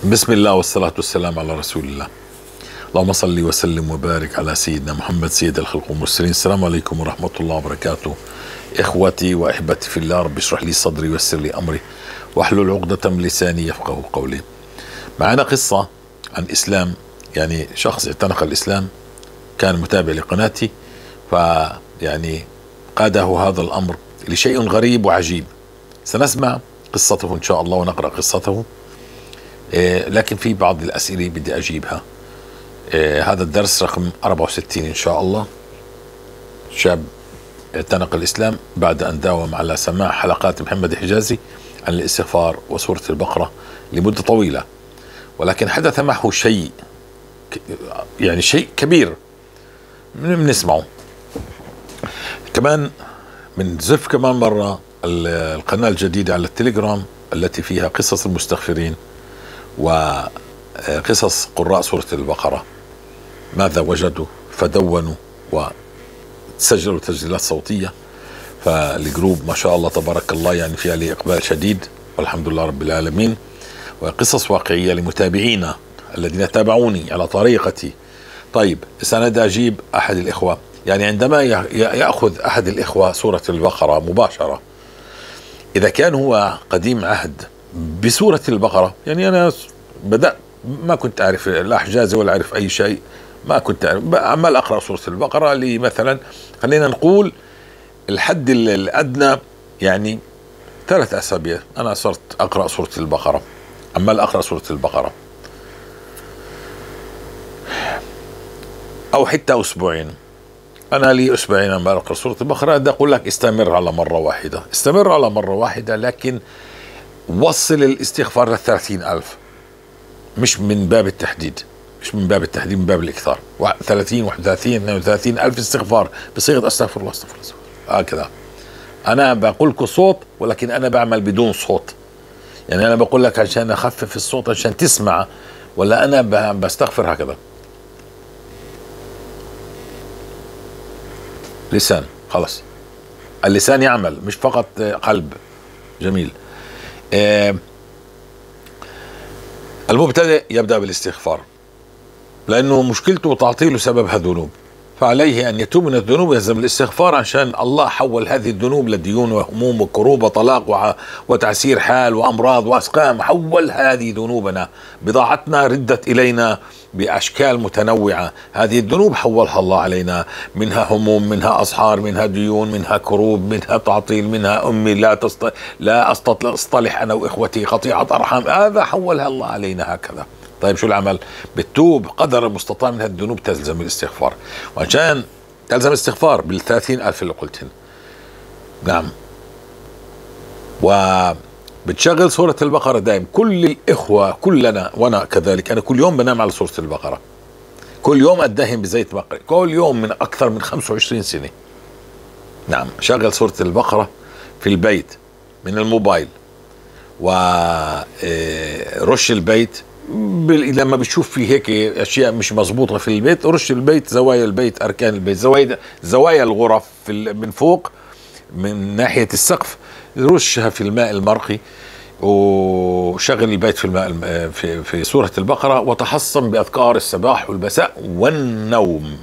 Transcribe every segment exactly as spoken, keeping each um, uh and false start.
بسم الله والصلاة والسلام على رسول الله. اللهم صل وسلم وبارك على سيدنا محمد سيد الخلق والمرسلين. السلام عليكم ورحمة الله وبركاته. إخوتي وأحبتي في الله، رب اشرح لي صدري ويسر لي أمري واحلل عقدة من لساني يفقه قولي. معنا قصة عن إسلام، يعني شخص اعتنق الإسلام، كان متابع لقناتي، فيعني قاده هذا الأمر لشيء غريب وعجيب. سنسمع قصته إن شاء الله ونقرأ قصته، إيه لكن في بعض الأسئلة بدي أجيبها. إيه هذا الدرس رقم أربعة وستين إن شاء الله. شاب اعتنق الإسلام بعد أن داوم على سماع حلقات محمد حجازي عن الاستغفار وسورة البقرة لمدة طويلة، ولكن حدث معه شيء، يعني شيء كبير بنسمعه. كمان من زف كمان مرة القناة الجديدة على التليجرام التي فيها قصص المستغفرين وقصص قراء سورة البقرة، ماذا وجدوا فدونوا وسجلوا تسجيلات صوتية. فالجروب ما شاء الله تبارك الله يعني في عليه إقبال شديد والحمد لله رب العالمين، وقصص واقعية لمتابعينا الذين تابعوني على طريقتي. طيب سأنا أجيب أحد الإخوة، يعني عندما يأخذ أحد الإخوة سورة البقرة مباشرة، إذا كان هو قديم عهد بسورة البقرة، يعني أنا بدأت ما كنت أعرف لا حجازي ولا أعرف أي شيء، ما كنت أعرف، عمال أقرأ سورة البقرة لمثلا خلينا نقول الحد الأدنى يعني ثلاث أسابيع أنا صرت أقرأ سورة البقرة، عمال أقرأ سورة البقرة، أو حتى أسبوعين. أنا لي أسبوعين عمال أقرأ سورة البقرة. بدي أقول لك استمر على مرة واحدة، استمر على مرة واحدة، لكن وصل الاستغفار للثلاثين ألف، مش من باب التحديد، مش من باب التحديد، من باب الإكثار. ثلاثين واحد وثلاثين اثنين وثلاثين ألف استغفار بصيغة أستغفر الله أستغفر الله هكذا. أنا بقول لكم صوت، ولكن أنا بعمل بدون صوت، يعني أنا بقول لك عشان أخفف الصوت عشان تسمع، ولا أنا بستغفر هكذا لسان. خلاص اللسان يعمل مش فقط قلب. جميل. آه المبتدئ يبدأ بالاستغفار لأنه مشكلته تعطيله سببها ذنوب، فعليه أن يتوب من الذنوب ويلزم الاستغفار، عشان الله حول هذه الذنوب لديون وهموم وكروب وطلاق وتعسير حال وأمراض وأسقام. حول هذه ذنوبنا، بضاعتنا ردت إلينا بأشكال متنوعة، هذه الذنوب حولها الله علينا، منها هموم، منها أسحار، منها ديون، منها كروب، منها تعطيل، منها أمي لا تست... لا أصطلح أنا وإخوتي، قطيعة أرحام، هذا حولها الله علينا هكذا. طيب شو العمل؟ بتوب قدر المستطاع من هالذنوب، تلزم الاستغفار، وعشان تلزم الاستغفار بالثلاثين ألف اللي قلتهن. نعم. وبتشغل سورة البقرة دائم، كل الإخوة كلنا وأنا كذلك، أنا كل يوم بنام على سورة البقرة، كل يوم أدهن بزيت بقرة، كل يوم من أكثر من خمسة وعشرين سنة. نعم. شغل سورة البقرة في البيت من الموبايل، ورش البيت لما بتشوف في هيك اشياء مش مزبوطه في البيت، رش البيت، زوايا البيت، اركان البيت، زوايا زوايا الغرف في من فوق من ناحيه السقف، رشها في الماء المرقي، وشغل البيت في الماء في في سوره البقره، وتحصن باذكار الصباح والمساء والنوم.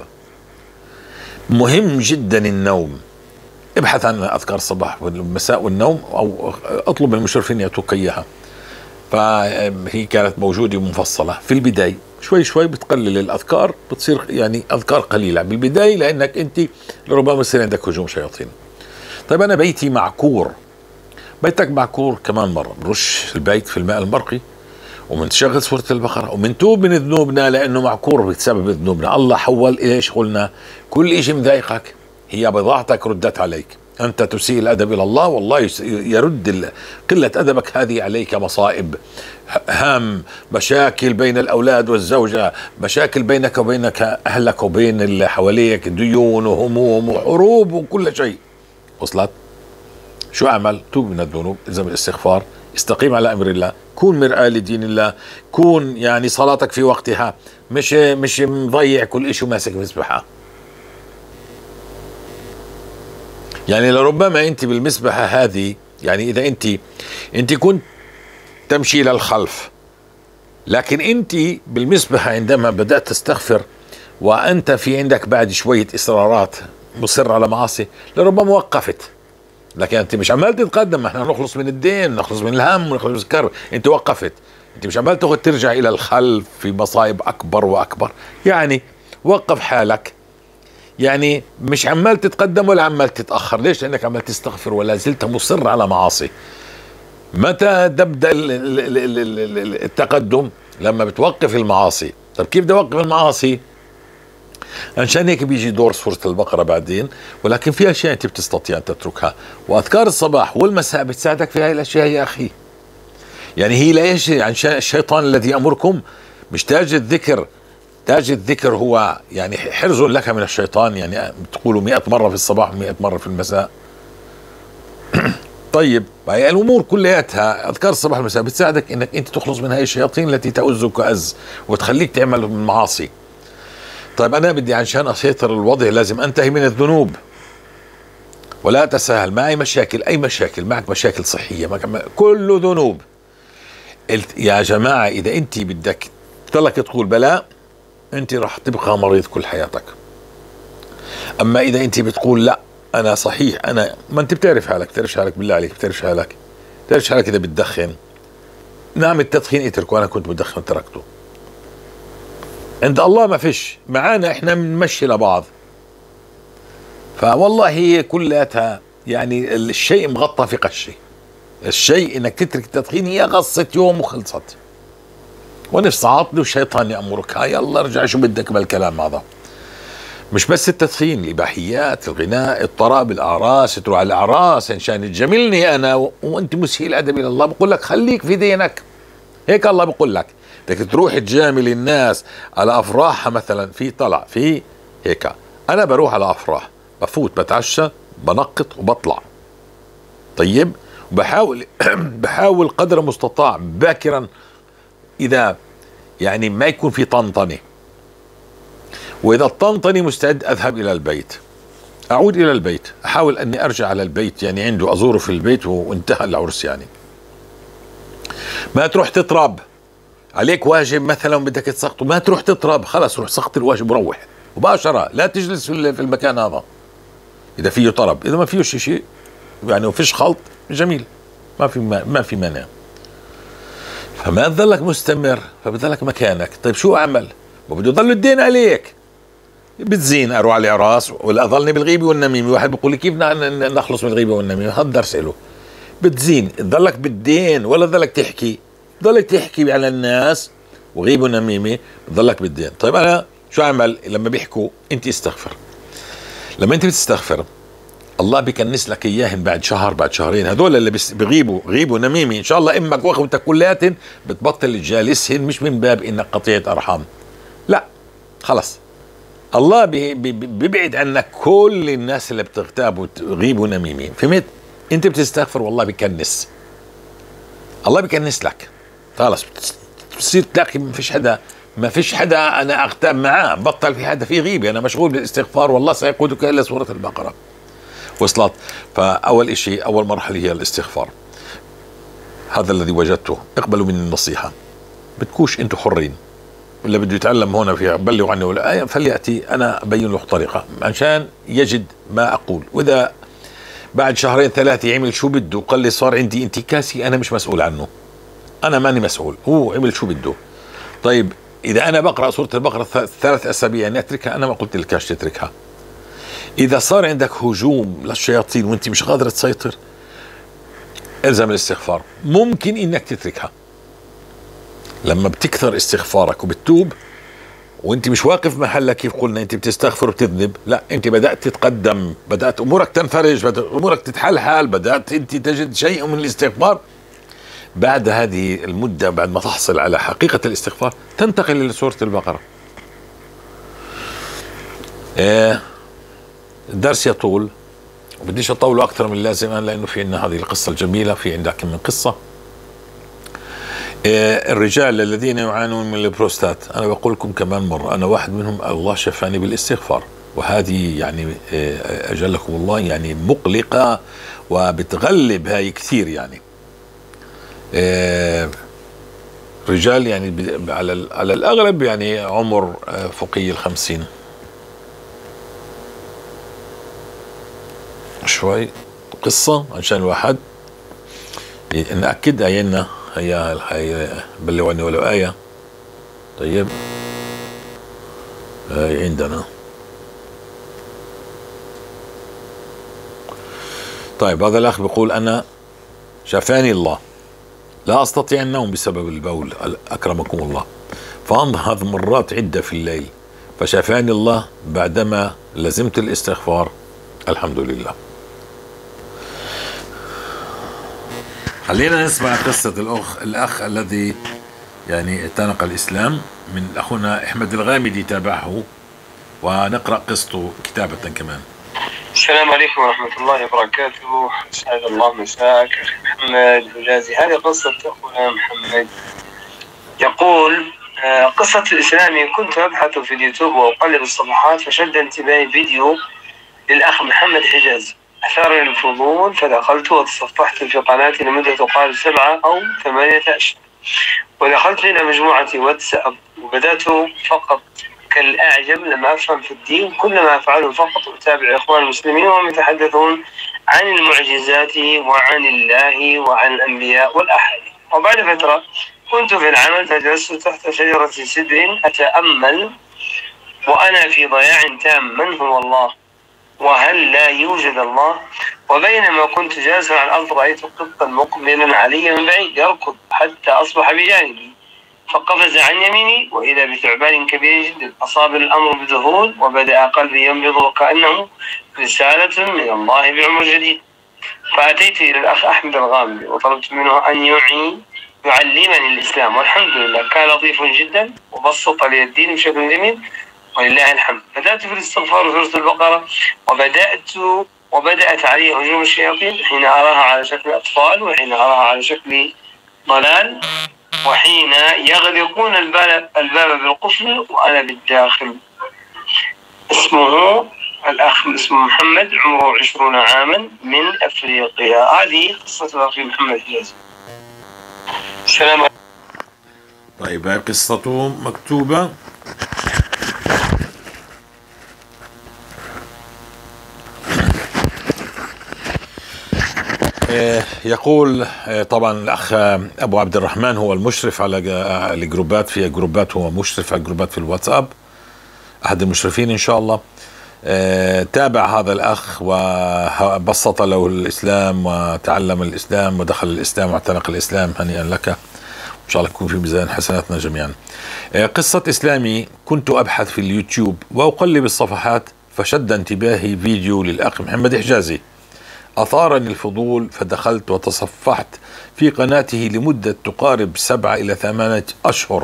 مهم جدا النوم، ابحث عن اذكار الصباح والمساء والنوم، او اطلب من المشرفين يعطوك اياها. فهي كانت موجودة مفصلة في البداية، شوي شوي بتقلل الأذكار، بتصير يعني أذكار قليلة بالبداية، لأنك أنت ربما يصير عندك هجوم شياطين. طيب أنا بيتي معكور، بيتك معكور كمان مرة، بنرش البيت في الماء المرقي، ومنشغل سورة البقرة، ومنتوب من ذنوبنا لأنه معكور بسبب ذنوبنا. الله حول إيش قلنا؟ كل إشي مضايقك هي بضاعتك ردت عليك، أنت تسيء الأدب إلى الله، والله يرد قلة أدبك هذه عليك مصائب، هام، مشاكل بين الأولاد والزوجة، مشاكل بينك وبينك أهلك وبين اللي حواليك، ديون وهموم وحروب وكل شيء. وصلت؟ شو أعمل؟ توب من الذنوب، الزم الاستغفار، استقيم على أمر الله، كون مرآة لدين الله، كون يعني صلاتك في وقتها، مش مش مضيع كل شيء وماسك مسبحة. يعني لربما انت بالمسبحة هذه، يعني اذا انت انت كنت تمشي للخلف لكن انت بالنسبة عندما بدأت تستغفر وانت في عندك بعد شوية اصرارات مصر على معاصي، لربما وقفت، لكن انت مش عمال تتقدم. احنا نخلص من الدين، نخلص من الهم، ونخلص من الكرب. انت وقفت، انت مش عمال تاخذ ترجع الى الخلف في مصايب اكبر واكبر. يعني وقف حالك، يعني مش عمال تتقدم ولا عمال تتاخر. ليش؟ لانك عمال تستغفر ولا زلت مصر على معاصي. متى تبدا التقدم؟ لما بتوقف المعاصي. طب كيف بدي اوقف المعاصي؟ عشان هيك بيجي دور سورة البقرة بعدين، ولكن في اشياء انت بتستطيع ان تتركها، واذكار الصباح والمساء بتساعدك في هاي الاشياء يا اخي. يعني هي ليش؟ عشان الشيطان الذي يأمركم مش تاج الذكر. تاج الذكر هو يعني حرز لك من الشيطان، يعني بتقولوا مئة مرة في الصباح ومئة مرة في المساء. طيب هاي الامور كلياتها، اذكار الصباح والمساء بتساعدك انك انت تخلص من هاي الشياطين التي تؤزك أز وتخليك تعمل من معاصي. طيب انا بدي عشان اسيطر الوضع لازم انتهي من الذنوب، ولا تساهل معي مشاكل. اي مشاكل معك؟ مشاكل صحية معك، كله ذنوب. يا جماعة اذا انت بدك تضلك تقول بلاء، انت راح تبقى مريض كل حياتك. اما اذا انت بتقول لا انا صحيح، انا ما انت بتعرف حالك، بتعرف حالك بالله عليك، بتعرف حالك، بتعرف حالك اذا بتدخن. نعم التدخين اتركه، انا كنت بدخن تركته. عند الله ما فيش، معانا احنا بنمشي لبعض. فوالله هي كلها يعني الشيء مغطى في قشة. الشيء انك تترك التدخين هي غصة يوم وخلصت، ونفس عاطل والشيطان يأمرك هاي يلا ارجع شو بدك بالكلام هذا. مش بس التدخين، الإباحيات، الغناء، الطرب، الأعراس، تروح على الأعراس عشان تجاملني أنا و... وأنت مسيء الأدب إلى الله. بقول لك خليك في دينك، هيك الله بقول لك. بدك تروح تجامل الناس على أفراحها مثلا، في طلع في هيك. أنا بروح على أفراح، بفوت بتعشى بنقط وبطلع. طيب بحاول بحاول قدر المستطاع باكرا، إذا يعني ما يكون في طنطنة، وإذا الطنطني مستعد أذهب إلى البيت، أعود إلى البيت، أحاول أني أرجع على البيت، يعني عنده أزوره في البيت وانتهى العرس. يعني ما تروح تطرب عليك واجب مثلا بدك تسقطه، ما تروح تطرب، خلص روح سقط الواجب وروح مباشرة، لا تجلس في المكان هذا إذا فيه طرب. إذا ما فيه شيء شيء يعني وفيش خلط، جميل، ما في ما, ما في مانع. فما تظلك مستمر، فبتظلك مكانك. طيب شو أعمل؟ وبده يضل الدين عليك. بتزين اروح على الاعراس ولا اضلني بالغيبه والنميمه؟ واحد بيقول لي كيف نخلص من الغيبه والنميمه؟ هذا درس له. بتزين تضلك بالدين ولا تضلك تحكي؟ تضلك تحكي على الناس وغيبه ونميمه، بتضلك بالدين. طيب انا شو اعمل لما بيحكوا؟ انت استغفر. لما انت بتستغفر الله بيكنس لك اياهن بعد شهر بعد شهرين. هذول اللي بيغيبوا غيبه ونميمه ان شاء الله امك واخوتك كلياتن بتبطل تجالسهن، مش من باب انك قطيعه ارحام، لا خلص. الله بيبعد عنك كل الناس اللي بتغتاب وتغيب ونميمين. فهمت؟ انت بتستغفر والله بيكنس، الله بيكنس لك. خلص بتصير تلاقي ما فيش حدا ما فيش حدا انا اغتاب معاه، بطل في حدا في غيبه، انا مشغول بالاستغفار، والله سيقودك الى سوره البقره. وصلت؟ فاول شيء اول مرحله هي الاستغفار. هذا الذي وجدته. اقبلوا مني النصيحه، بتكوش انتم حرين. اللي بده يتعلم هنا في بلغوا عني ولا آية فليأتي أنا أبين له طريقة عشان يجد ما أقول. وإذا بعد شهرين ثلاثة عمل شو بده وقال لي صار عندي انتكاسي، أنا مش مسؤول عنه، أنا ماني مسؤول، هو عمل شو بده. طيب إذا أنا بقرأ سورة البقرة ثلاث أسابيع يعني أتركها؟ أنا ما قلت لكاش تتركها. إذا صار عندك هجوم للشياطين وأنت مش قادر تسيطر، الزم الاستغفار. ممكن إنك تتركها لما بتكثر استغفارك وبتتوب وانت مش واقف محلك. كيف قلنا انت بتستغفر وبتذنب؟ لا، انت بدأت تتقدم، بدأت امورك تنفرج، بدأت امورك تتحلحل، بدأت انت تجد شيء من الاستغفار. بعد هذه المدة، بعد ما تحصل على حقيقة الاستغفار، تنتقل الى سورة البقرة. اه الدرس يطول وبديش اطوله اكثر من اللازم لانه في عندنا هذه القصة الجميلة، في عندك من قصة. الرجال الذين يعانون من البروستات، أنا بقول لكم كمان مرة، أنا واحد منهم، الله شفاني بالاستغفار. وهذه يعني أجلكم الله يعني مقلقة وبتغلب هاي كثير. يعني رجال يعني على على الأغلب يعني عمر فوقي الخمسين شوي. قصة عشان الواحد نأكد آينا، هي هي بلغني ولو آية. طيب هي عندنا. طيب هذا الأخ بيقول أنا شفاني الله، لا أستطيع النوم بسبب البول أكرمكم الله، فأنهض مرات عدة في الليل، فشفاني الله بعدما لزمت الاستغفار، الحمد لله. خلينا نسمع قصة الأخ الأخ الذي يعني اعتنق الإسلام من أخونا أحمد الغامدي، تابعه ونقرأ قصته كتابة كمان. السلام عليكم ورحمة الله وبركاته. أسعد الله مساك أخي محمد حجازي. هذه قصة أخونا محمد، يقول قصة الإسلامي: كنت أبحث في اليوتيوب وأقلب الصفحات فشد انتباهي فيديو للأخ محمد حجازي، أثارني الفضول فدخلت وتصفحت في قناتي لمدة تقارب سبعة أو ثمانية أشهر، ودخلت إلى مجموعة واتساب وبدأت فقط كالأعجم لما أفهم في الدين. كل ما أفعله فقط أتابع إخوان المسلمين وهم يتحدثون عن المعجزات وعن الله وعن الأنبياء والأحاديث. وبعد فترة كنت في العمل فجلست تحت شجرة سدر أتأمل وأنا في ضياع تام، من هو الله وهل لا يوجد الله؟ وبينما كنت جالسا على الأرض رأيت قطا مقبلا علي من بعيد يركض حتى أصبح بجانبي، فقفز عن يميني وإذا بثعبان كبير جدا. أصاب الأمر بذهول وبدأ قلبي ينبض وكأنه رسالة من الله بعمر جديد. فأتيت إلى الأخ أحمد الغامدي وطلبت منه أن يعي يعلمني الإسلام، والحمد لله كان لطيف جدا وبسط لي الدين بشكل جميل ولله الحمد. بدأت في الاستغفار وسورة البقرة وبدأت وبدأت علي هجوم الشياطين، حين أراها على شكل أطفال وحين أراها على شكل ضلال وحين يغلقون الباب الباب بالقفل وأنا بالداخل. اسمه الأخ اسمه محمد، عمره عشرون عاما، من أفريقيا. هذه قصة أخي محمد حجازي. السلام عليكم. طيب هاي قصته مكتوبة. يقول طبعا الأخ أبو عبد الرحمن هو المشرف على الجروبات، في جروبات هو مشرف على الجروبات في الواتساب، أحد المشرفين إن شاء الله. تابع هذا الأخ وبسط له الإسلام وتعلم الإسلام ودخل الإسلام واعتنق الإسلام، هنيئا لك، إن شاء الله يكون في ميزان حسناتنا جميعا. قصة إسلامي: كنت أبحث في اليوتيوب وأقلب الصفحات فشد انتباهي فيديو للأخ محمد حجازي، أثارني الفضول فدخلت وتصفحت في قناته لمدة تقارب سبعة إلى ثمانية أشهر،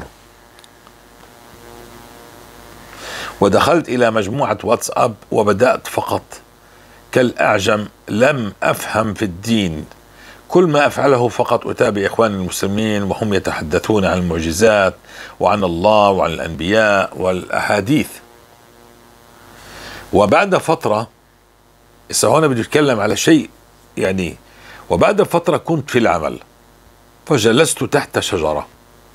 ودخلت إلى مجموعة واتساب وبدأت فقط كالأعجم لم أفهم في الدين. كل ما أفعله فقط أتابع إخوان المسلمين وهم يتحدثون عن المعجزات وعن الله وعن الأنبياء والأحاديث. وبعد فترة، هنا بدي أتكلم على شيء يعني، وبعد فترة كنت في العمل فجلست تحت شجرة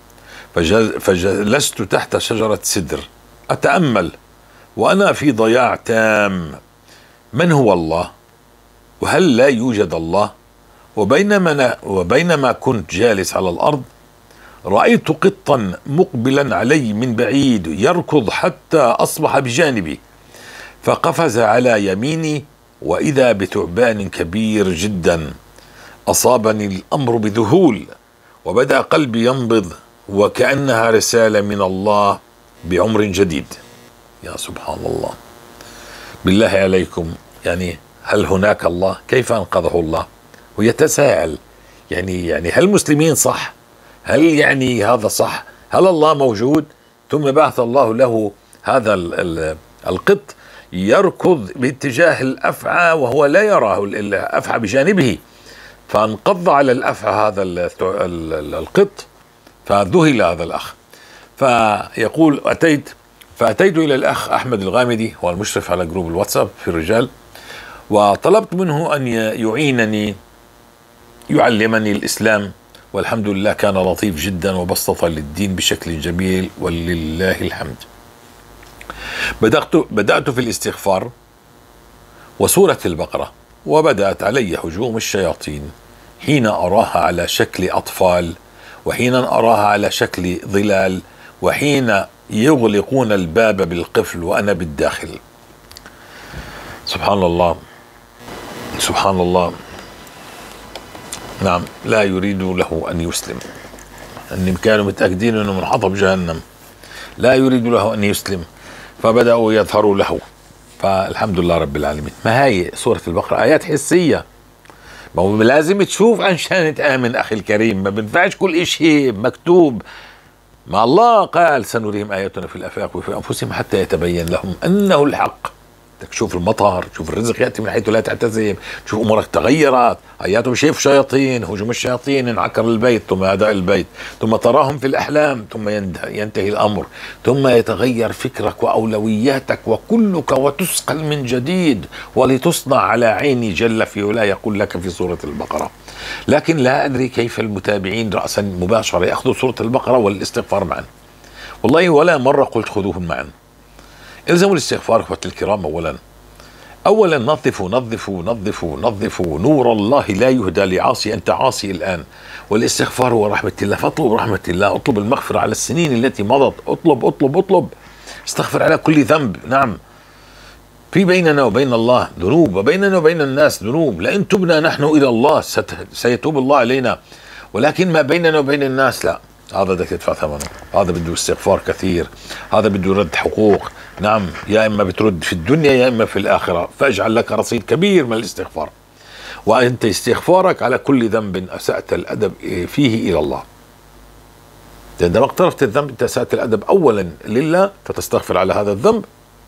فجلست تحت شجرة سدر أتأمل وأنا في ضياع تام، من هو الله وهل لا يوجد الله؟ وبينما, وبينما كنت جالس على الأرض رأيت قطا مقبلا علي من بعيد يركض حتى أصبح بجانبي، فقفز على يميني وإذا بثعبان كبير جدا. أصابني الأمر بذهول وبدأ قلبي ينبض وكأنها رسالة من الله بعمر جديد. يا سبحان الله، بالله عليكم، يعني هل هناك الله؟ كيف أنقذه الله؟ ويتساءل يعني يعني هل المسلمين صح؟ هل يعني هذا صح؟ هل الله موجود؟ ثم بعث الله له هذا القط يركض باتجاه الأفعى وهو لا يراه الأفعى بجانبه، فانقض على الأفعى هذا القط، فذهل هذا الأخ. فيقول أتيت فأتيت إلى الأخ أحمد الغامدي، هو المشرف على جروب الواتساب في الرجال، وطلبت منه أن يعينني يعلمني الإسلام والحمد لله كان لطيف جدا وبسط للدين بشكل جميل ولله الحمد. بدأت, بدأت في الاستغفار وسورة البقرة، وبدأت علي هجوم الشياطين حين أراها على شكل أطفال، وحين أراها على شكل ظلال، وحين يغلقون الباب بالقفل وأنا بالداخل. سبحان الله سبحان الله. نعم، لا يريد له أن يسلم، أنهم كانوا متأكدين أنه من حطب جهنم، لا يريد له أن يسلم، فبدأوا يظهروا له. فالحمد لله رب العالمين. ما هي سورة البقرة آيات حسية، ما هو لازم تشوف عشان تآمن أخي الكريم، ما بنفعش كل إشي مكتوب. ما الله قال سنريهم آياتنا في الآفاق وفي أنفسهم حتى يتبين لهم أنه الحق. تشوف المطر، تشوف الرزق يأتي من حيث لا تحتسب، تشوف أمورك تغيرت، آياتهم شايف شياطين، هجوم الشياطين، انعكر البيت ثم هدأ البيت، ثم تراهم في الأحلام، ثم ينتهي الأمر، ثم يتغير فكرك وأولوياتك وكلك وتسقل من جديد ولتصنع على عيني جل في علا، يقول لك في سورة البقرة. لكن لا أدري كيف المتابعين رأسا مباشرة يأخذوا سورة البقرة والاستغفار معا. والله ولا مرة قلت خذوهم معا. الزموا الاستغفار اخوتي الكرام. اولا اولا نظفوا نظفوا نظفوا نظفوا نور الله لا يهدى لعاصي. انت عاصي الان، والاستغفار هو رحمه الله، فاطلب رحمه الله، اطلب المغفره على السنين التي مضت، اطلب اطلب اطلب استغفر على كل ذنب. نعم، في بيننا وبين الله ذنوب، وبيننا وبين الناس ذنوب، لئن تبنا نحن الى الله سيتوب الله علينا، ولكن ما بيننا وبين الناس لا، هذا بدك تدفع ثمنه، هذا بده استغفار كثير، هذا بده رد حقوق. نعم، يا إما بترد في الدنيا يا إما في الآخرة، فاجعل لك رصيد كبير من الاستغفار، وأنت استغفارك على كل ذنب أسأت الأدب فيه إلى الله. عندما اقترفت الذنب أنت أسأت الأدب أولا لله فتستغفر على هذا الذنب،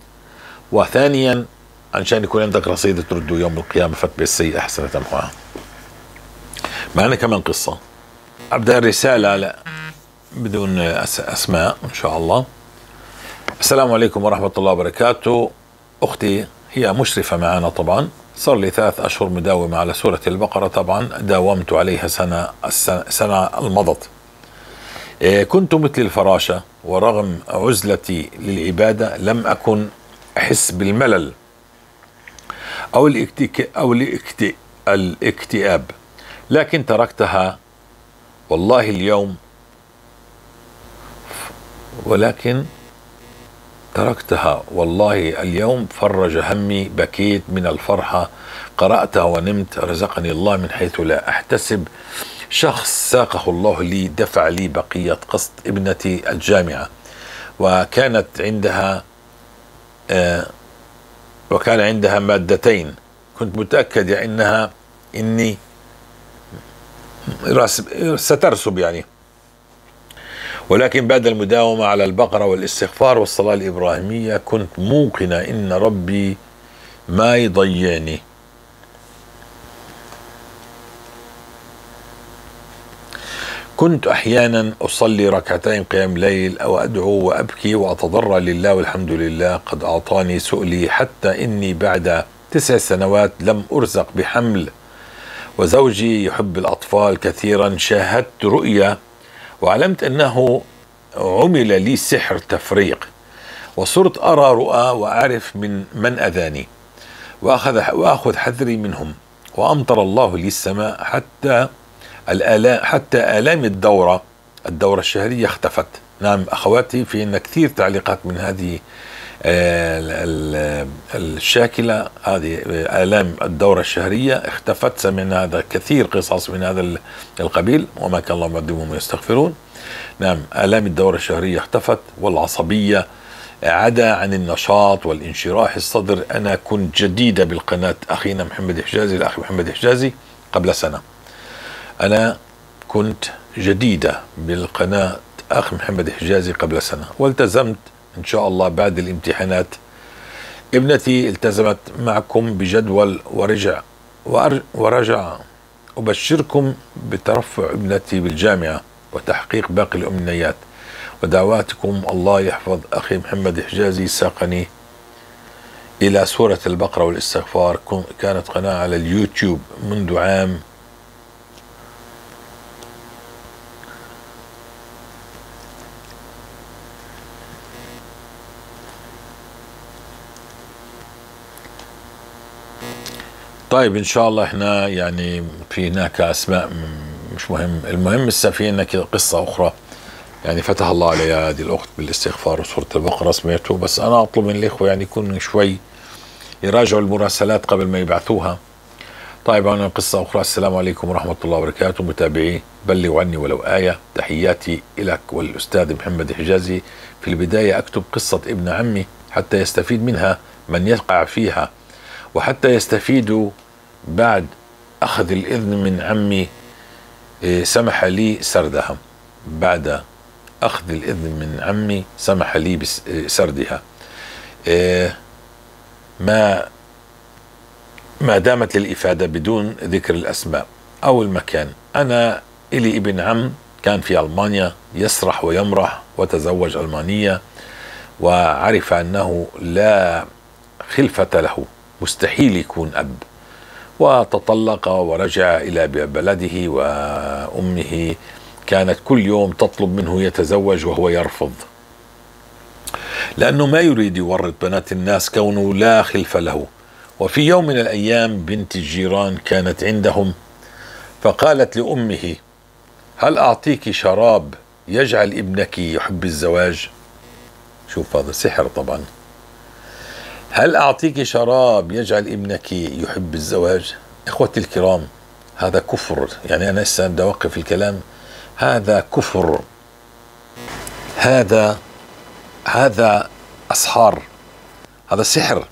وثانيا عشان يكون عندك رصيد ترده يوم القيامة، فتبع السيئة حسنة تمحوها. معنا كمان قصة، أبدأ الرسالة لا بدون أسماء إن شاء الله. السلام عليكم ورحمة الله وبركاته. أختي هي مشرفة معنا طبعا، صار لي ثلاث أشهر مداومة على سورة البقرة، طبعا داومت عليها سنة السنة المضت. كنت مثل الفراشة، ورغم عزلتي للعبادة لم أكن أحس بالملل أو الاكتئاب أو الاكتئاب، لكن تركتها والله اليوم ولكن تركتها والله اليوم فرج همي، بكيت من الفرحة، قرأتها ونمت، رزقني الله من حيث لا أحتسب. شخص ساقه الله لي دفع لي بقية قسط ابنتي الجامعة، وكانت عندها آه وكان عندها مادتين، كنت متأكد إنها إني سترسب يعني، ولكن بعد المداومة على البقرة والاستغفار والصلاة الإبراهيمية كنت موقنة إن ربي ما يضيعني. كنت أحيانا أصلي ركعتين قيام ليل أو أدعو وأبكي وأتضرع لله، والحمد لله قد أعطاني سؤلي، حتى إني بعد تسع سنوات لم أرزق بحمل، وزوجي يحب الأطفال كثيرا. شاهدت رؤيا وعلمت أنه عمل لي سحر تفريق، وصرت أرى رؤى وأعرف من من أذاني، وأخذ وأخذ حذري منهم، وأمطر الله لي السماء حتى الآلام حتى آلام الدورة الدورة الشهرية اختفت. نعم أخواتي، في إن كثير تعليقات من هذه الشاكلة، هذه آلام الدورة الشهرية اختفت، سمعنا هذا كثير قصص من هذا القبيل، وما كان الله معذبهم يستغفرون. نعم، آلام الدورة الشهرية اختفت، والعصبية عدا عن النشاط والانشراح الصدر. أنا كنت جديدة بالقناة أخينا محمد حجازي، الأخ محمد حجازي قبل سنة، أنا كنت جديدة بالقناة أخ محمد حجازي قبل سنة، والتزمت إن شاء الله بعد الامتحانات. ابنتي التزمت معكم بجدول ورجع ورجع أبشركم بترفع ابنتي بالجامعة وتحقيق باقي الأمنيات، ودعواتكم. الله يحفظ أخي محمد حجازي، ساقني إلى سورة البقرة والاستغفار. كانت قناة على اليوتيوب منذ عام طيب إن شاء الله إحنا يعني في هناك أسماء مش مهم، المهم لسه في هناك قصة أخرى يعني فتح الله عليها هذه الأخت بالاستغفار وسورة البقرة سمعته، بس أنا أطلب من الإخوة يعني يكونوا شوي يراجعوا المراسلات قبل ما يبعثوها. طيب أنا قصة أخرى. السلام عليكم ورحمة الله وبركاته، متابعي بلغوا عني ولو آية، تحياتي لك والأستاذ محمد حجازي. في البداية أكتب قصة ابن عمي حتى يستفيد منها من يقع فيها، وحتى يستفيدوا بعد أخذ الإذن من عمي سمح لي سردها. بعد أخذ الإذن من عمي سمح لي بسردها. ما ما دامت للإفادة بدون ذكر الأسماء أو المكان. أنا إلي ابن عم كان في ألمانيا يسرح ويمرح وتزوج ألمانية، وعرف أنه لا خلفة له، مستحيل يكون أب، وتطلق ورجع إلى بلده، وأمه كانت كل يوم تطلب منه يتزوج وهو يرفض، لأنه ما يريد يورط بنات الناس كونه لا خلف له. وفي يوم من الأيام بنت الجيران كانت عندهم، فقالت لأمه: هل أعطيك شراب يجعل ابنك يحب الزواج؟ شوف هذا سحر طبعا. هل أعطيك شراب يجعل ابنك يحب الزواج؟ إخوتي الكرام، هذا كفر. يعني أنا لسه بدي أوقف الكلام. هذا كفر، هذا هذا أسحار، هذا سحر.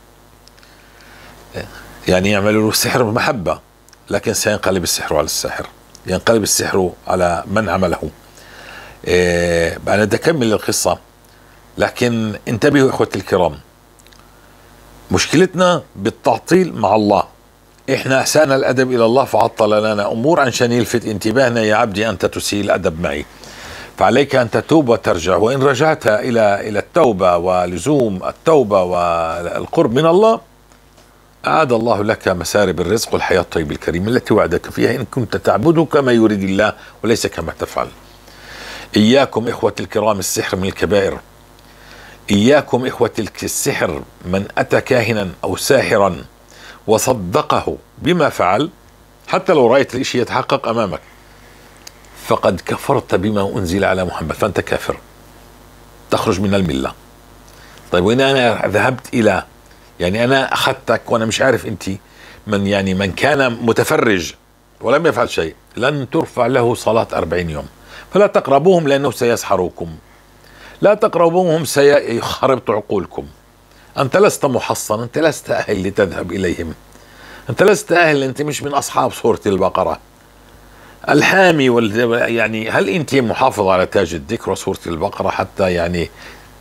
يعني يعملوا له سحر بمحبة، لكن سينقلب السحر على الساحر، ينقلب السحر على من عمله. إيه أنا بدي أكمل القصة، لكن انتبهوا إخوتي الكرام، مشكلتنا بالتعطيل مع الله. إحنا أسأنا الأدب إلى الله فعطل لنا أمور عشان يلفت انتباهنا: يا عبدي أنت تسيء الأدب معي، فعليك أن تتوب وترجع. وإن رجعت إلى إلى التوبة ولزوم التوبة والقرب من الله، أعاد الله لك مسارب الرزق والحياة الطيبة الكريمة التي وعدك فيها إن كنت تعبده كما يريد الله وليس كما تفعل. إياكم إخوة الكرام، السحر من الكبائر. إياكم إخوة السحر، من أتى كاهنا أو ساحرا وصدقه بما فعل، حتى لو رأيت الإشي يتحقق أمامك، فقد كفرت بما أنزل على محمد، فأنت كافر، تخرج من الملة. طيب وإن أنا ذهبت إلى، يعني أنا أخذتك وأنا مش عارف أنت من، يعني من كان متفرج ولم يفعل شيء لن ترفع له صلاة أربعين يوم، فلا تقربوهم لأنه سيسحروكم، لا تقربوهم سيخربط عقولكم. أنت لست محصن، أنت لست أهل لتذهب إليهم، أنت لست أهل، أنت مش من أصحاب سورة البقرة الحامي وال... يعني هل أنت محافظ على تاج الذكر وسورة البقرة حتى يعني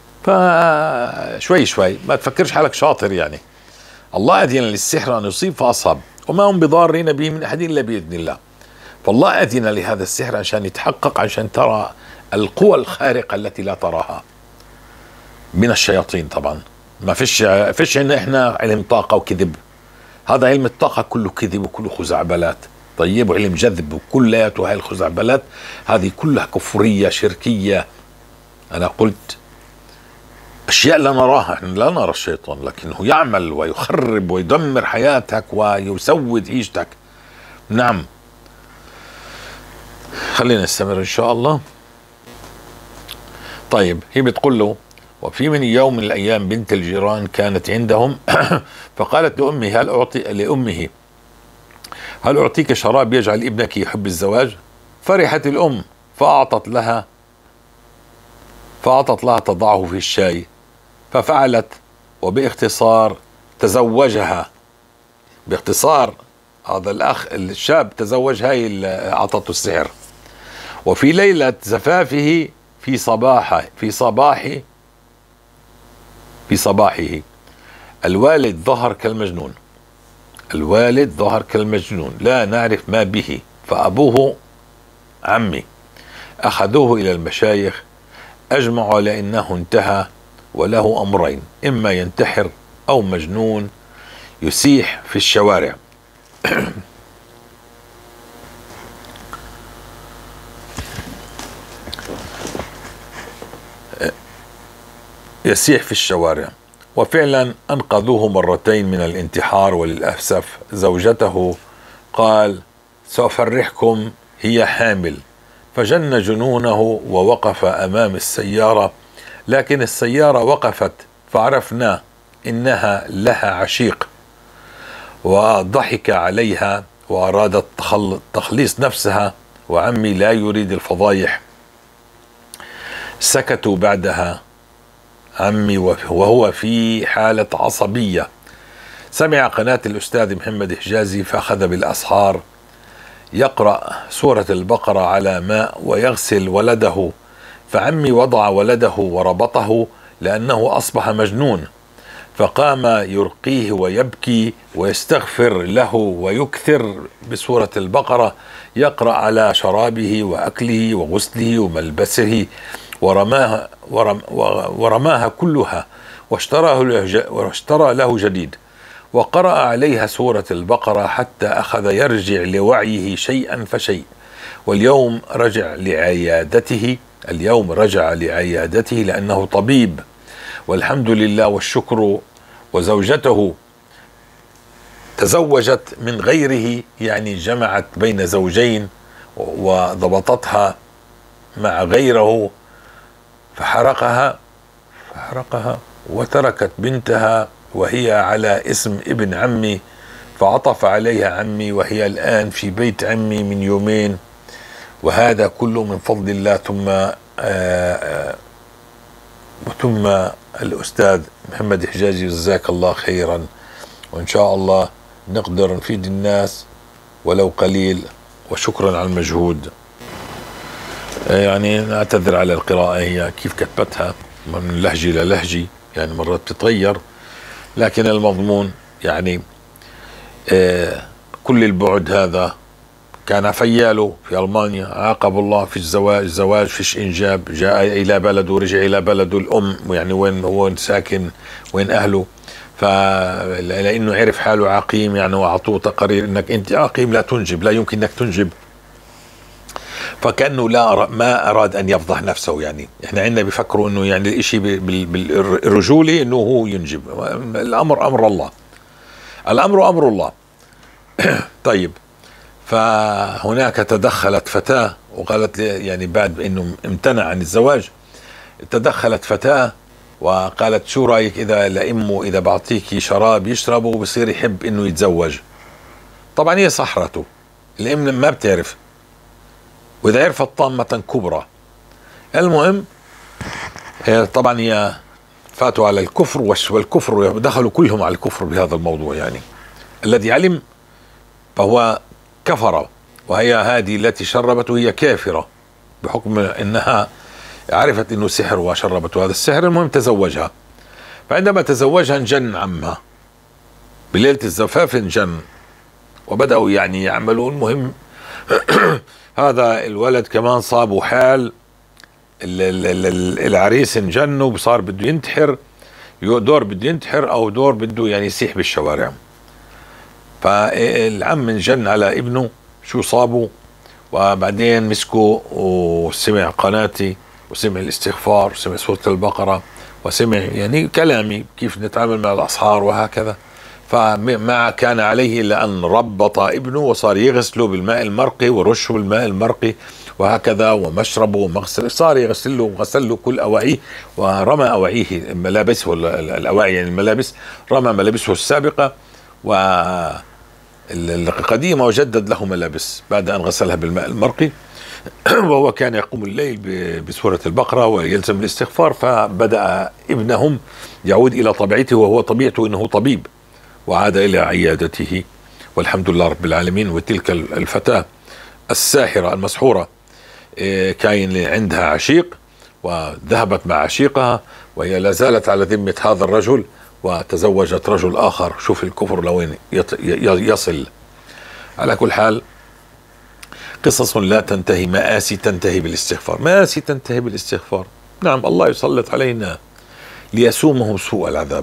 فشوي شوي ما تفكرش حالك شاطر. يعني الله أذن للسحر أن يصيب فأصاب، وما هم بضارين به من أحد إلا بإذن الله. فالله أذن لهذا السحر عشان يتحقق، عشان ترى القوى الخارقة التي لا تراها من الشياطين. طبعا ما فيش فيش عندنا احنا علم طاقة وكذب، هذا علم الطاقة كله كذب وكله خزعبلات. طيب وعلم جذب وكلياته هاي الخزعبلات هذه كلها كفرية شركية. أنا قلت أشياء لا نراها، احنا لا نرى الشيطان، لكنه يعمل ويخرب ويدمر حياتك ويسود عيشتك. نعم، خلينا نستمر إن شاء الله. طيب هي بتقول له: وفي من يوم من الأيام بنت الجيران كانت عندهم فقالت لأمه هل أعطي لأمه هل أعطيك شراب يجعل ابنك يحب الزواج؟ فرحت الأم فأعطت لها فأعطت لها تضعه في الشاي، ففعلت، وباختصار تزوجها. باختصار هذا الأخ الشاب تزوج هاي اللي أعطته السحر. وفي ليلة زفافه في صباحه في صباح في صباحه الوالد ظهر كالمجنون الوالد ظهر كالمجنون لا نعرف ما به، فأبوه عمي أخذوه إلى المشايخ، أجمعوا على أنه انتهى وله أمرين: إما ينتحر أو مجنون يسيح في الشوارع. يسيح في الشوارع. وفعلا أنقذوه مرتين من الانتحار، وللأسف زوجته قال سأفرحكم هي حامل، فجن جنونه ووقف أمام السيارة، لكن السيارة وقفت فعرفنا إنها لها عشيق، وضحك عليها وأرادت تخليص نفسها، وعمي لا يريد الفضايح. سكتوا بعدها عمي وهو في حالة عصبية. سمع قناة الأستاذ محمد حجازي فأخذ بالأسحار يقرأ سورة البقرة على ماء ويغسل ولده، فعمي وضع ولده وربطه لأنه أصبح مجنون، فقام يرقيه ويبكي ويستغفر له ويكثر بسورة البقرة، يقرأ على شرابه وأكله وغسله وملبسه، ورماها, ورم ورماها كلها واشترى, واشترى له جديد، وقرأ عليها سورة البقرة حتى أخذ يرجع لوعيه شيئا فشيء. واليوم رجع لعيادته اليوم رجع لعيادته لأنه طبيب، والحمد لله والشكر. وزوجته تزوجت من غيره، يعني جمعت بين زوجين وضبطتها مع غيره، فحرقها فحرقها وتركت بنتها وهي على اسم ابن عمي، فعطف عليها عمي، وهي الآن في بيت عمي من يومين، وهذا كله من فضل الله. ثم آآ آآ وثم الأستاذ محمد حجازي جزاك الله خيرا، وإن شاء الله نقدر نفيد الناس ولو قليل، وشكرا على المجهود. يعني نعتذر على القراءة، هي كيف كتبتها من لهجة إلى لهجة، يعني مرات بتتغير، لكن المضمون يعني آه كل البعد هذا كان فياله في ألمانيا، عاقب الله في الزواج، زواج فيش إنجاب، جاء إلى بلده ورجع إلى بلده الأم، يعني وين هو ساكن وين أهله، فلأنه عرف حاله عقيم، يعني وأعطوه تقارير إنك أنت عقيم لا تنجب، لا يمكن إنك تنجب، فكأنه لا ما أراد أن يفضح نفسه. يعني إحنا عندنا بيفكروا إنه يعني الإشي بالرجولة إنه هو ينجب، الأمر أمر الله، الأمر أمر الله. طيب، فهناك تدخلت فتاة وقالت لي، يعني بعد انه امتنع عن الزواج، تدخلت فتاة وقالت شو رايك اذا لامه اذا بعطيكي شراب يشربه بصير يحب انه يتزوج. طبعا هي سحرته، الام ما بتعرف، واذا عرفت طامة كبرى. المهم طبعا هي فاتوا على الكفر، والكفر دخلوا كلهم على الكفر بهذا الموضوع، يعني الذي علم فهو كفر، وهي هذه التي شربته هي كافرة بحكم انها عرفت انه سحر وشربته هذا السحر. المهم تزوجها، فعندما تزوجها انجن عمها بليلة الزفاف، انجن وبدأوا يعني يعملون. المهم هذا الولد كمان صابوا حال، العريس انجن وصار بده ينتحر، دور بده ينتحر او دور بده يعني يسيح بالشوارع. فالعم انجن على ابنه شو صابه، وبعدين مسكه وسمع قناتي وسمع الاستغفار وسمع سورة البقرة وسمع يعني كلامي كيف نتعامل مع الأسحار وهكذا، فما كان عليه إلا أن ربط ابنه وصار يغسله بالماء المرقي ورشه بالماء المرقي وهكذا، ومشربه ومغسل، صار يغسله وغسل له كل أواعيه، ورمى أواعيه ملابسه الأواعي يعني الملابس، رمى ملابسه السابقة والقديمة وجدد له ملابس بعد أن غسلها بالماء المرقي. وهو كان يقوم الليل بسورة البقرة ويلزم الاستغفار، فبدأ ابنهم يعود إلى طبيعته، وهو طبيعته إنه طبيب، وعاد إلى عيادته والحمد لله رب العالمين. وتلك الفتاة الساحرة المسحورة كان عندها عشيق وذهبت مع عشيقها، وهي لا زالت على ذمة هذا الرجل، وتزوجت رجل آخر. شوف الكفر لوين يصل. على كل حال قصص لا تنتهي، مآسي تنتهي بالاستغفار، مآسي تنتهي بالاستغفار. نعم، الله يسلط علينا ليسومهم سوء العذاب.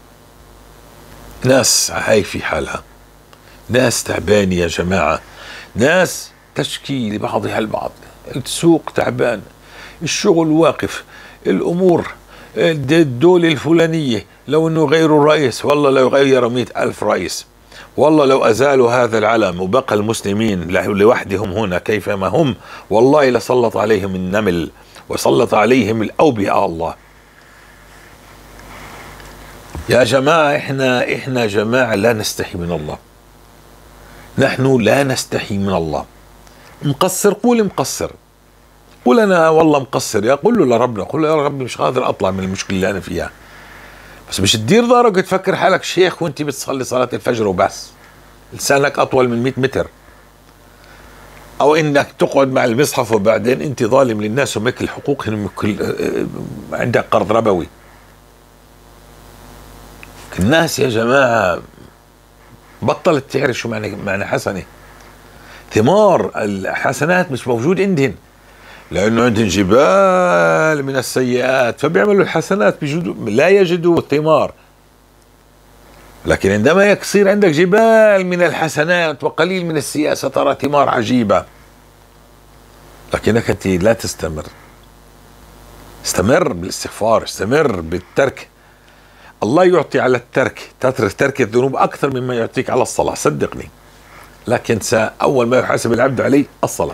ناس هاي في حالها، ناس تعبان يا جماعة، ناس تشكي لبعضها البعض، السوق تعبان، الشغل واقف، الأمور الدولة الفلانية لو انه غيروا الرئيس، والله لو غيروا مئة ألف رئيس، والله لو أزالوا هذا العلم وبقى المسلمين لوحدهم هنا كيفما هم، والله لسلط عليهم النمل وسلط عليهم الأوبئة. الله يا جماعة، إحنا إحنا جماعة لا نستحي من الله، نحن لا نستحي من الله. مقصر قول مقصر، قول أنا والله مقصر، يا قول له لربنا، قول له يا ربي مش قادر أطلع من المشكلة اللي أنا فيها. بس مش تدير ظهرك وتفكر حالك شيخ وانت بتصلي صلاة الفجر وبس، لسانك أطول من مئة متر، أو إنك تقعد مع المصحف وبعدين أنت ظالم للناس وماكل حقوقهم، عندك قرض ربوي. الناس يا جماعة بطلت تعرف شو معنى معنى حسنة. ثمار الحسنات مش موجود عندهن، لأنه عندهم جبال من السيئات، فبيعملوا الحسنات بيجدوا لا يجدوا الثمار. لكن عندما يصير عندك جبال من الحسنات وقليل من السيئات سترى ثمار عجيبة. لكنك أنت لا تستمر. استمر بالاستغفار، استمر بالترك. الله يعطي على الترك، تترك ترك الذنوب أكثر مما يعطيك على الصلاة، صدقني. لكن أول ما يحاسب العبد عليه الصلاة.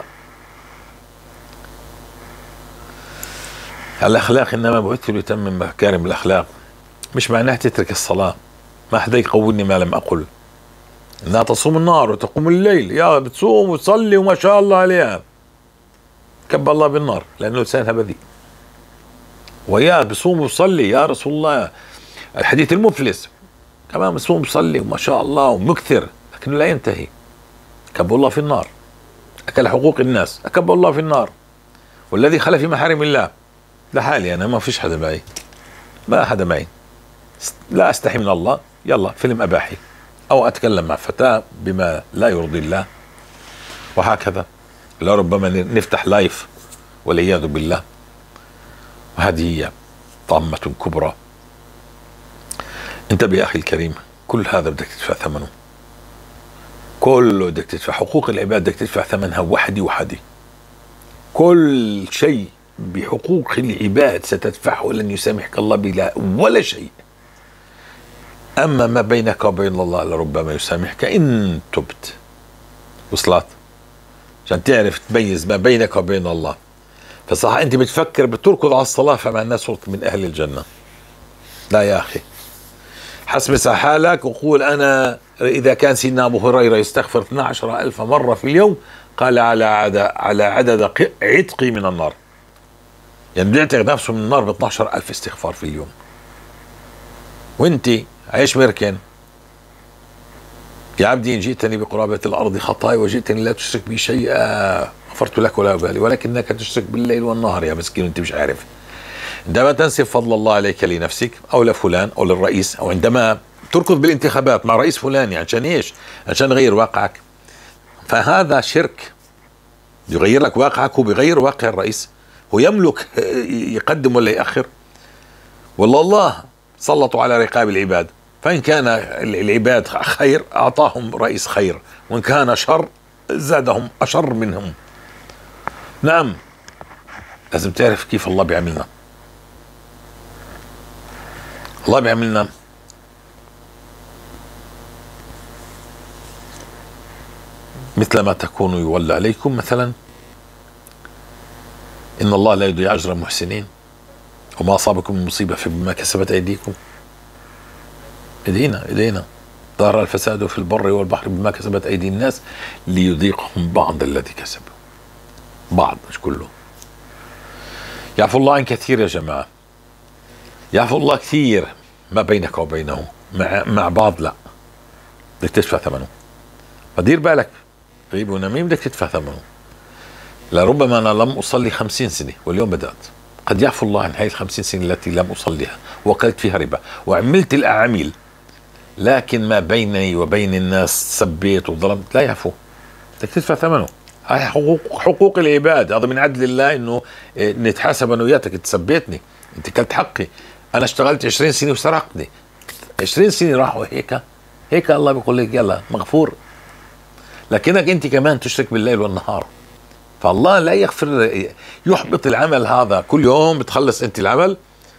الأخلاق إنما بعثت لأتمم مكارم الأخلاق، مش معناه تترك الصلاة. ما حدا يقولني ما لم أقل. إنها تصوم النهار وتقوم الليل، يا بتصوم وتصلي وما شاء الله عليها، كب الله بالنار لأنه لسانها بذيء. ويا بصوم وصلي يا رسول الله، الحديث المفلس كمان بصوم وصلي وما شاء الله ومكثر، لكنه لا ينتهي، كب الله في النار. أكل حقوق الناس، أكب الله في النار. والذي خلى في محارم الله، لحالي أنا، ما فيش حدا معي، ما حدا معي، لا أستحي من الله. يلا فيلم أباحي، أو أتكلم مع فتاة بما لا يرضي الله، وهكذا. لربما نفتح لايف والعياذ بالله. وهذه هي طامة كبرى. انتبه يا أخي الكريم، كل هذا بدك تدفع ثمنه، كله بدك تدفع. حقوق العباد بدك تدفع ثمنها وحدي وحدي. كل شيء بحقوق العباد ستدفعه، ولن يسامحك الله بلا ولا شيء. أما ما بينك وبين الله لربما يسامحك إن تبت. وصلت؟ عشان تعرف تميز ما بينك وبين الله. فصح أنت بتفكر بتركض على الصلاة فمع الناس صرت من أهل الجنة. لا يا أخي، حسبس حالك وقول أنا. إذا كان سيدنا أبو هريرة يستغفر اثنتي عشرة ألف مرة في اليوم، قال على عدد على عدد عتقي من النار. يعني بيعتق نفسه من النار ب اثني عشر ألف استغفار في اليوم. وانت عيش مركن يا عبدي، إن جئتني بقرابة الأرض خطايا وجئتني لا تشرك بي شيئا غفرت لك ولا أبالي، ولكنك تشرك بالليل والنهار يا مسكين وانت مش عارف. عندما تنسب فضل الله عليك لنفسك أو لفلان أو للرئيس، أو عندما تركض بالانتخابات مع رئيس فلاني عشان إيش؟ عشان يغير واقعك، فهذا شرك. يغير لك واقعك، هو بيغير واقع الرئيس، هو يملك يقدم ولا يأخر. والله الله سلطوا على رقاب العباد، فإن كان العباد خير أعطاهم رئيس خير، وإن كان شر زادهم أشر منهم. نعم، لازم تعرف كيف الله بيعملنا. الله بيعملنا مثل ما تكونوا يولى عليكم. مثلا إن الله لا يضيع أجر المحسنين، وما أصابكم من مصيبة فبما كسبت أيديكم. إيدينا إيدينا ظهر الفساد في البر والبحر بما كسبت أيدي الناس ليذيقهم بعض الذي كسبوا. بعض مش كله. يعفو الله عن كثير يا جماعة، يعفو الله كثير. ما بينك وبينه مع مع بعض لا، بدك تدفع ثمنه. فدير بالك، غيب ونميم بدك تدفع ثمنه. لربما أنا لم أصلي خمسين سنة واليوم بدأت، قد يعفو الله عن هذه الخمسين سنة التي لم أصليها وأكلت فيها ربا وعملت الأعاميل، لكن ما بيني وبين الناس سبيت وظلمت لا يعفو، بدك تدفع ثمنه. هاي حقوق حقوق العباد، هذا من عدل الله انه نتحاسب انا وياك. انت سبيتني، انت كلت حقي، انا اشتغلت عشرين سنة وسرقتني، عشرين سنة راحوا هيك هيك. الله بيقول لك يلا مغفور، لكنك انت كمان تشرك بالليل والنهار. فالله لا يغفر، يحبط العمل هذا. كل يوم بتخلص انت العمل،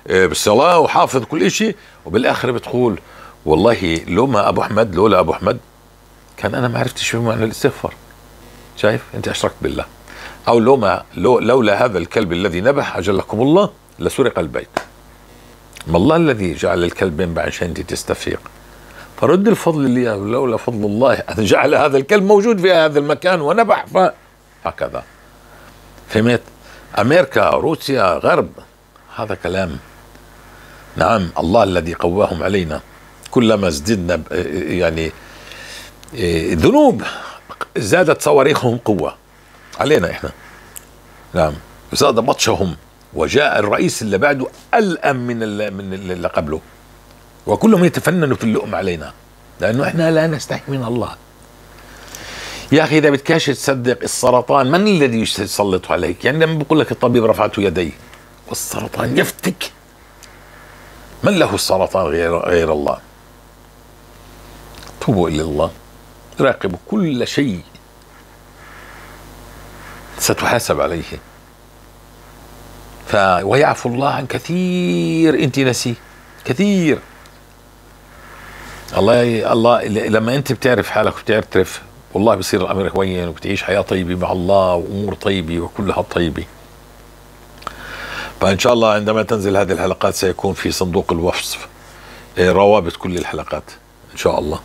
بالصلاة وحافظ كل شيء، وبالآخر بتقول والله لو ما أبو أحمد، لولا أبو أحمد كان أنا ما عرفتش شو معنى الاستغفار. شايف أنت أشركت بالله. أو لو ما لو لولا هذا الكلب الذي نبح أجلكم الله لسرق البيت. ما الله الذي جعل الكلب ينبح عشان أنت تستفيق. فرد الفضل لي، لولا فضل الله جعل هذا الكلب موجود في هذا المكان ونبح، فهكذا. فهمت؟ أمريكا، روسيا، غرب، هذا كلام. نعم، الله الذي قواهم علينا. كلما ازددنا يعني ذنوب زادت صواريخهم قوة علينا احنا. نعم، زاد بطشهم، وجاء الرئيس اللي بعده ألأم من من اللي قبله، وكلهم يتفننوا في اللؤم علينا لأنه احنا لا نستحي من الله. يا أخي إذا بدكاش تصدق، السرطان من الذي يسلط عليك؟ يعني لما بقول لك الطبيب رفعت يديه والسرطان يفتك، من له السرطان غير غير الله؟ توبوا إلى الله، راقبوا كل شيء ستحاسب عليه. ف ويعفو الله عن كثير انت نسيه كثير. الله الله لما انت بتعرف حالك وبتعترف، والله بصير الامر هوين وبتعيش حياه طيبه مع الله وامور طيبه وكلها طيبه. فان شاء الله عندما تنزل هذه الحلقات سيكون في صندوق الوصف روابط كل الحلقات ان شاء الله،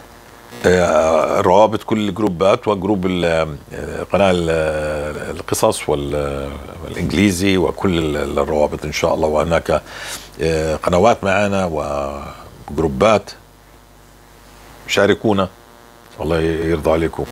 روابط كل الجروبات وجروب قناة القصص والإنجليزي وكل الروابط إن شاء الله. وهناك قنوات معنا وجروبات، شاركونا، الله يرضى عليكم.